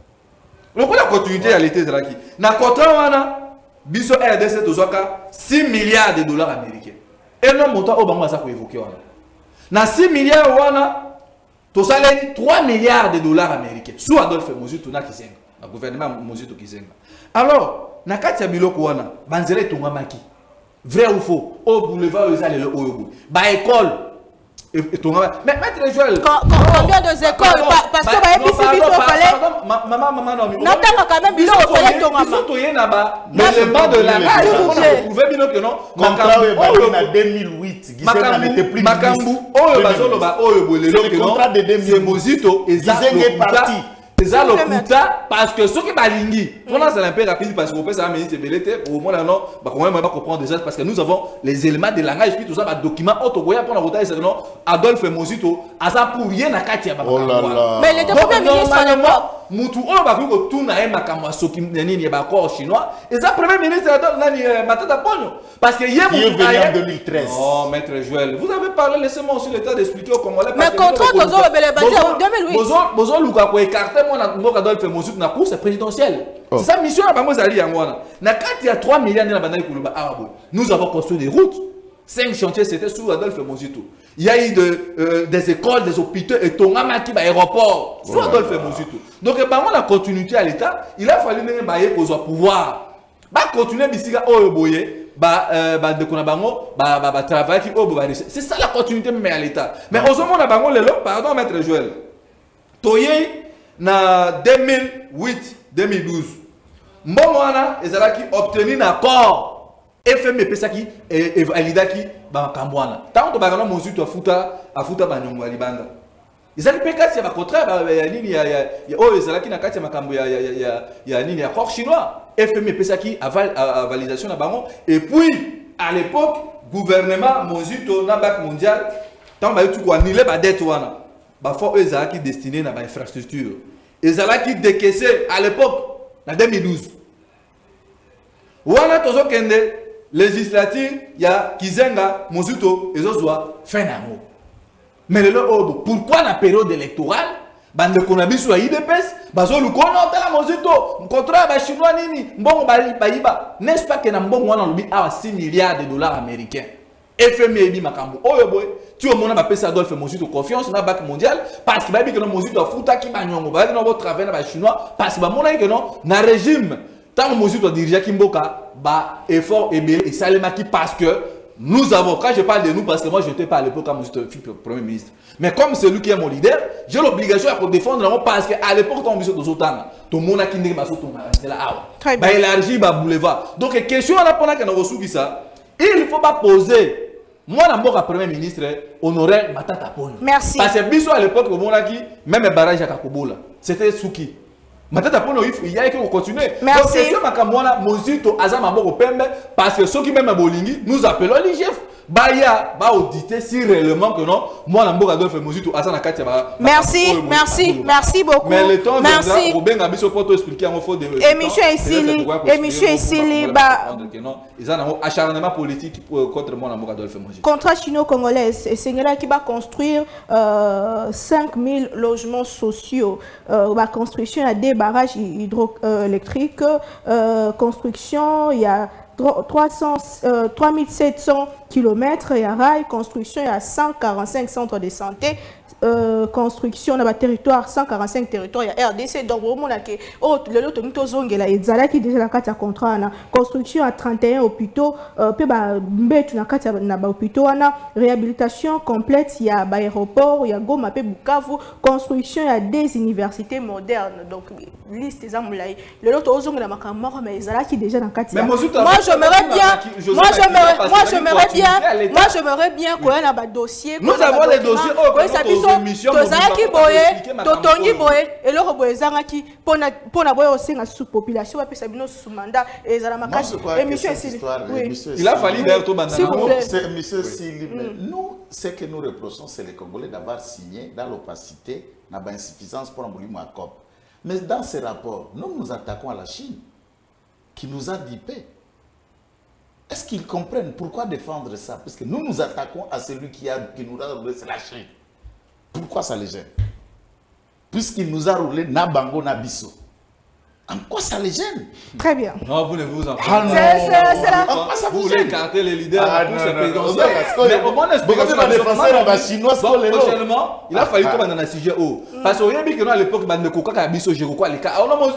le coup de la continuité à l'été de la qui. Dans le contrat, wana, biso RDC tozoka 6 milliards de dollars américains. Et non, montant au bango, ça peut évoquer. Dans 6 milliards, wana, to salé 3 milliards de dollars américains. Sous Adolphe Muzito, na kisenga. Le gouvernement Muzito kisenga. Alors, na kati ya biloko wana, banzele tonga maki. Vrai ou faux? Au boulevard, ils allaient le haut. Bah, école. Mais maître Joël. Combien de écoles? Parce que bah, il fallait. Maman, non. Non, quand même, il fallait ton maman. L'élément de la rage. Vous pouvez dire que non. Contrat en 2008. Gisèle n'était plus Makambu. Oh, le contrat de 2008. C'est Muzito. Gisèle est parti. C'est ça le puta parce que ce qui est balingi, on a un peu rapide parce qu'on peut ça ministre belete au moins non, bah quand même on va comprendre déjà parce que nous avons les éléments de langage puis tout ça, bah document autogoya pour la voter c'est non Adolphe Muzito à ça pour rien à Katia bah. Oh là là. Mais les deux premiers ministres à l'époque mutu on va que tout na makamwa soki nini ba corps chinois et ça premier ministre nani Matata Ponyo parce que hier vous venu en 2013. Oh maître Joël, vous avez parlé laissez-moi aussi le temps d'expliquer au Congolais mais contrat tozo le bâti en 2008. Bozo luka ko écarter moi Adolphe Muzito na course présidentielle. C'est sa mission à bango zali yango wana. Na kati ya 3 milliards na bandali kuluba arabo. Nous avons construit des routes. 5 chantiers c'était sous Adolphe Muzito. Il y a eu des écoles, des hôpitaux et Tongamaki aéroport sous Adolphe Muzito. Donc par la continuité à l'état, il a fallu même bailler pour pouvoir. Ba continuer bisiga oyoboye de kona bango travail qui c'est ça la continuité même à l'état. Mais au moment na bango lelo pardon maître Joël. Toye na 2008 2012 mbongo wana ezalaki obtenir un accord FMI pesaki et validaki ba kambwana tant to bagana Muzito afuta banyongo libanda ezali pe kati ya ba contrat ya nini ya oyo ezalaki na kati ya makambo ya nini ya corps chinois FMI pesaki validation na bango et puis à l'époque gouvernement Muzito na Banque mondiale tant ba yutu ko annuler ba dette wana ba fo ezalaki destiné na ba infrastructure ezalaki décaissé à l'époque en 2012 wana tozo kende législative ya Kizenga Muzito ezozwa fin nango mais le pourquoi la période électorale bande konabiso ya IDPS bazo lukono tala Muzito contrat ba chinois nini mbongo bayiba n'est-ce pas que na mbongo wana lobi awa 6 milliards de dollars américains FMI ebi makambo oyo boy tu au mona ba pesa Adolphe Muzito confiance na Banque mondiale parce que ba bi que no Muzito afuta ki banyongo ba no bo travailler na ba chinois parce que ba mona que non na régime tant Muzito dirigeait Kimboka ba effort et salemaki parce que nous avons, quand je parle de nous, parce que moi je n'étais pas à l'époque quand Muzito fut Premier ministre, mais comme c'est lui qui est mon leader, j'ai l'obligation de défendre parce qu'à l'époque quand Muzito Zotanga, tout le monde a quitté ma soto, c'est là, bah élargi, bah boulevard. Donc question à la pendant qu'on a reçu ça, il ne faut pas poser. Moi, je suis Premier ministre, honoré Matata Ponyo. Merci. Parce que Biso à l'époque, même le barrage à Kakobola, c'était Souki. Matata Ponyo, il y a qu'on continue. Merci. Donc, question Muzito Azama Moko Pembe, parce que ceux qui même à Bolingi, nous appelons les chefs. baya ba auditer si réellement que non moi na mboka Adolphe Mozito asa na kati ba. Merci beaucoup. Mais le temps viendra Robenga biso pour expliquer en faut de émission ici ba ils ont un acharnement politique contre moi na mboka Adolphe Mozito. Contrat chino-congolais Sénégal qui va construire 5000 logements sociaux, la construction à des barrages hydroélectriques, construction il y a 3700 km et à rail, construction il y a 145 centres de santé, construction dans le territoire 145 territoires il y a RDC donc au monde que le lot de zongela ezala qui déjà la carte à contrat na construction à 31 hôpitaux pe ba mbetu na carte na ba hôpitaux na réhabilitation complète il y a ba aéroport il y a Goma pe Bukavu construction il y a des universités modernes donc liste des amulai le lot zongela makambo mais ezala qui déjà na carte moi j'aimerais bien qu'on ait un dossier nous avons les dossiers tozalaki boye totongi boye eloko boye ezangaki mpona boye osenga sous population bapesa bino susu mandat ezala makasi émission il a fallu d'ailleurs tout monsieur nous ce que nous reprochons c'est les Congolais d'avoir signé dans l'opacité na ba insuffisance pour emboulir ma COP mais dans ces rapports nous attaquons à la Chine qui nous a dipé. Est-ce qu'ils comprennent pourquoi défendre ça? Parce que nous attaquons à celui qui nous a roulé, c'est la Chine. Pourquoi ça les gêne? Puisqu'il nous a roulé Nabango Nabiso. En quoi ça les gêne? Très bien. Non, vous ne vous en parlez pas. Vous voulez écarter les leaders pour ce présidentiel. Mais au moins, prochainement, il a fallu que dans un sujet haut. Parce qu'on a vu que à l'époque, il y a des gens qui ont dit que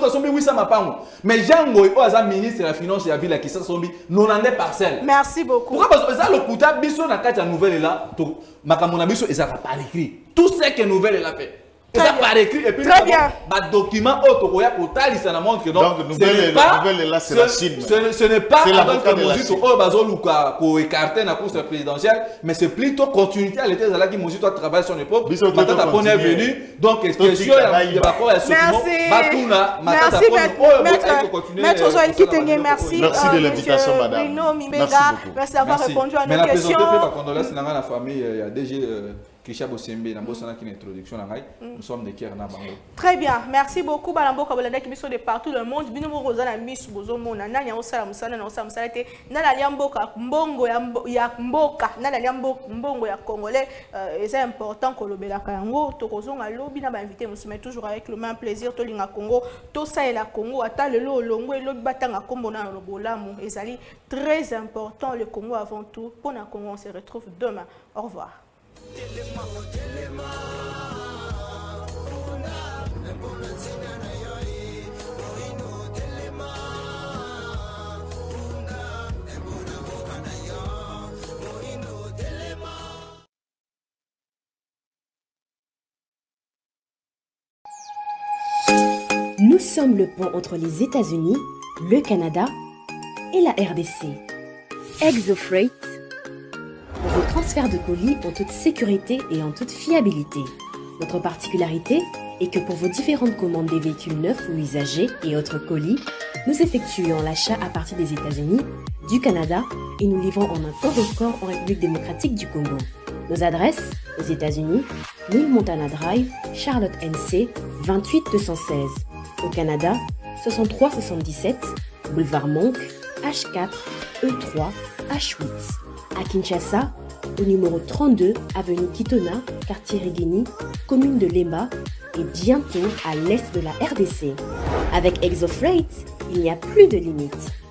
mais Django, il y a un ministre de la Finance et de la Ville qui sont 90 parcelles. Merci beaucoup. Pourquoi? Parce que ça, le Kouta, Bisso, dans la nouvelle là, Makamona Bisso, ils n'ont pas écrit. Tout ce que nouvelle est fait. Ça par écrit et puis très bien. Document autoroya portal ça montre que donc nouvelle là c'est la Chine. Ce n'est pas avec le Mozito au bazoluka pour écarter la course présidentielle mais c'est plutôt continuité à l'état là qui Mozito a travaillé son époque. Maintenant ta bonne est venue donc question il y a pas quoi merci maître Joël Kitenge merci de l'invitation madame. Merci d'avoir répondu à nos questions. Mais la famille il y a déjà Kisha Bosembe, une introduction. Nous sommes des Kerna Bango. Très bien, merci beaucoup. Balambo Kabolanda qui sont de partout dans le monde. Bino Rosana Miss Bozomo, Nana Osala Musana, Osam Salate, Nana Liamboka, Mbongo ya Mboka, Nana Liambo, Mbongo ya Congolais. C'est important que le Bela Kango, Tokozon à l'Obi n'a pas invité, nous sommes toujours avec le même plaisir. Tolinga Congo, Tosa et la Congo, Ata le Longo et l'autre Batanga Combo dans le Bolamu. Et c'est très important le Congo avant tout. Pour la Congo, on se retrouve demain. Au revoir. Nous sommes le pont entre les États-Unis, le Canada et la RDC. ExoFreight, vos transferts de colis en toute sécurité et en toute fiabilité. Notre particularité est que pour vos différentes commandes des véhicules neufs ou usagés et autres colis, nous effectuons l'achat à partir des États-Unis, du Canada et nous livrons en un temps record en République démocratique du Congo. Nos adresses aux États-Unis, New Montana Drive, Charlotte NC, 28216. Au Canada, 6377, Boulevard Monk, H4, E3, H8. À Kinshasa, au numéro 32, avenue Kitona, quartier Rigini, commune de Lemba et bientôt à l'est de la RDC. Avec ExoFreight, il n'y a plus de limites.